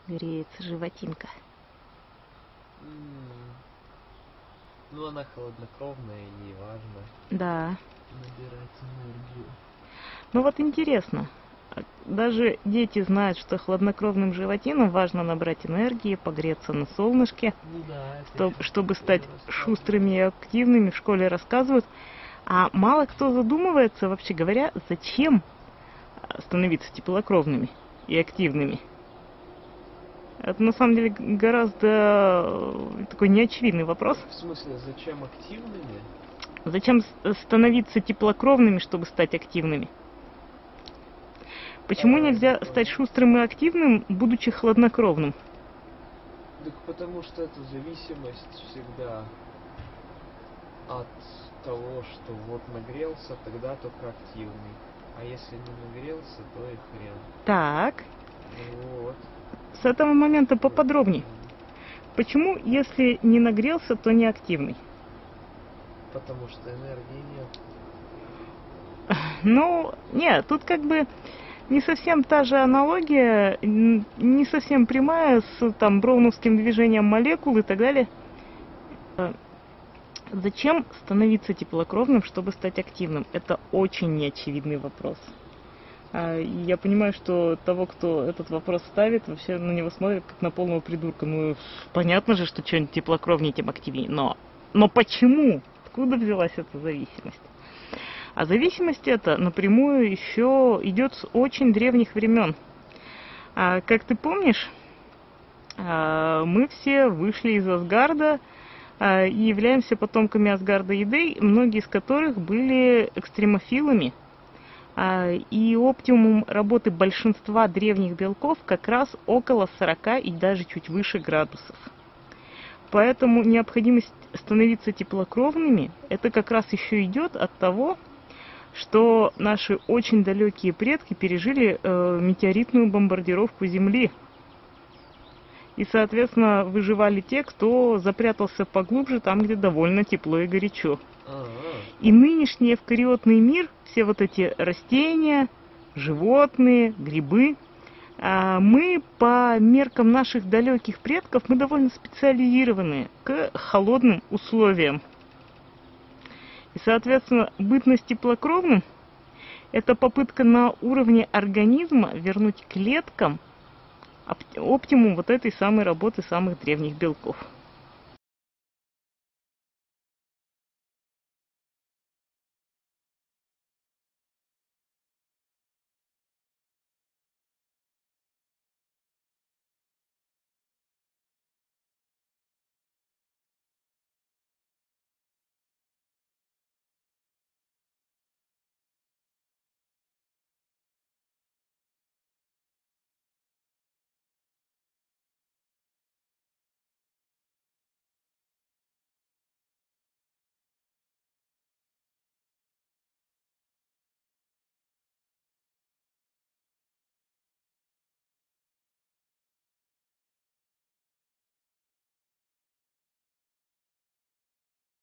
греется животинка. Ну, она холоднокровная, ей важно Да. набирать энергию. Ну вот интересно, даже дети знают, что хладнокровным животинам важно набрать энергии, погреться на солнышке, Ну да, чтобы стать шустрыми и активными, в школе рассказывают. А мало кто задумывается, вообще говоря, зачем становиться теплокровными и активными. Это на самом деле гораздо такой неочевидный вопрос. В смысле, зачем активными? Зачем становиться теплокровными, чтобы стать активными? Почему нельзя стать шустрым и активным, будучи хладнокровным? Так потому что это зависимость всегда от того, что вот нагрелся, тогда только активный. А если не нагрелся, то и хрен. Так. Вот. С этого момента поподробнее. Почему, если не нагрелся, то не активный? Потому что энергии нет. Ну, нет, тут как бы не совсем та же аналогия, не совсем прямая с там броуновским движением молекул и так далее. Зачем становиться теплокровным, чтобы стать активным? Это очень неочевидный вопрос. И я понимаю, что того, кто этот вопрос ставит, вообще на него смотрят как на полного придурка. Ну, понятно же, что чем теплокровнее, тем активнее. Но почему? Откуда взялась эта зависимость? А зависимость эта напрямую еще идет с очень древних времен. Как ты помнишь, мы все вышли из Асгарда и являемся потомками Асгарда и Дей, многие из которых были экстремофилами. И оптимум работы большинства древних белков как раз около 40 и даже чуть выше градусов. Поэтому необходимость становиться теплокровными, это как раз еще идет от того, что наши очень далекие предки пережили метеоритную бомбардировку Земли. И, соответственно, выживали те, кто запрятался поглубже, там, где довольно тепло и горячо. И нынешний эвкариотный мир, все вот эти растения, животные, грибы, мы по меркам наших далеких предков, мы довольно специализированы к холодным условиям. И, соответственно, бытность теплокровным – это попытка на уровне организма вернуть клеткам оптимум вот этой самой работы самых древних белков.